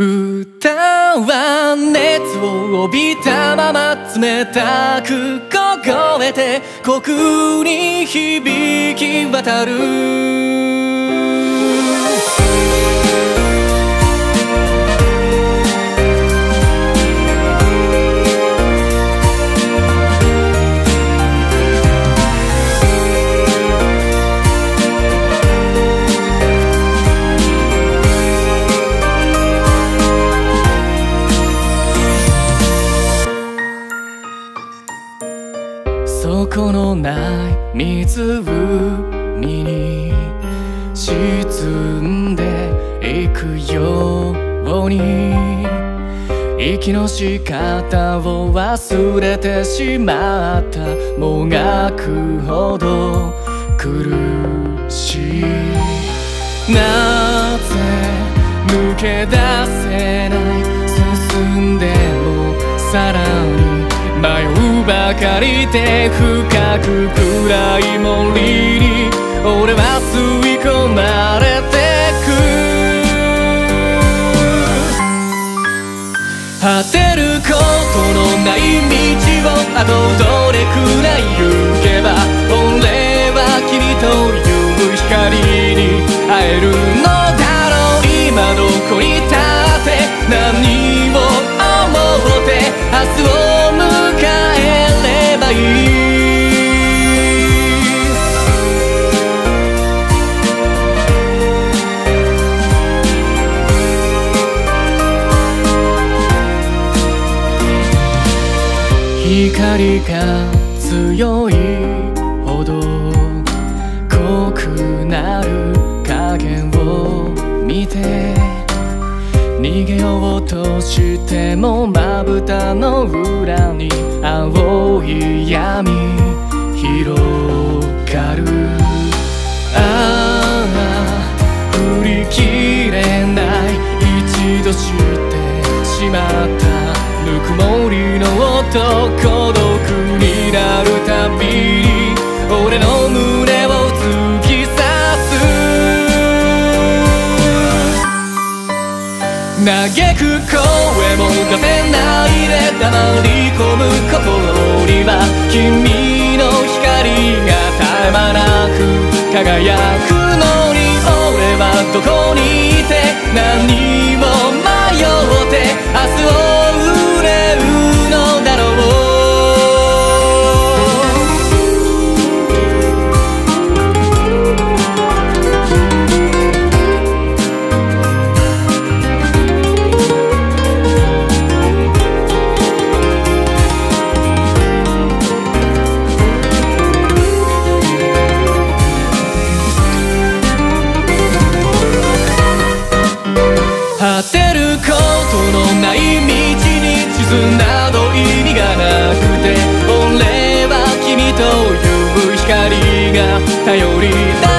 歌は熱を帯びたまま冷たく凍えて虚空に響き渡る。底のない湖に沈んでいくように息の仕方を忘れてしまった。もがくほど苦しい。なぜ抜け出せない。進んでもさらに迷うばかりで深く暗い森に俺は吸い込まれてく。果てることのない道をあとどれくらい行けば俺は君という光に会えるのだろう。今どこに立って何を思って明日を迎えればいい。光が強いほど濃くなる影を見て逃げようとしてもまぶたの裏に青い闇広がる。ああ振り切れない一度してしまったぬくもりの音孤独になるたびに俺の胸を突き刺す。嘆く声も出せないで黙り込む心には君の光が絶え間なく輝くのに俺はどこにいて何を迷って明日を憂えるのだろう。果てることのない道に地図など意味がなくて俺は君という光が頼りだ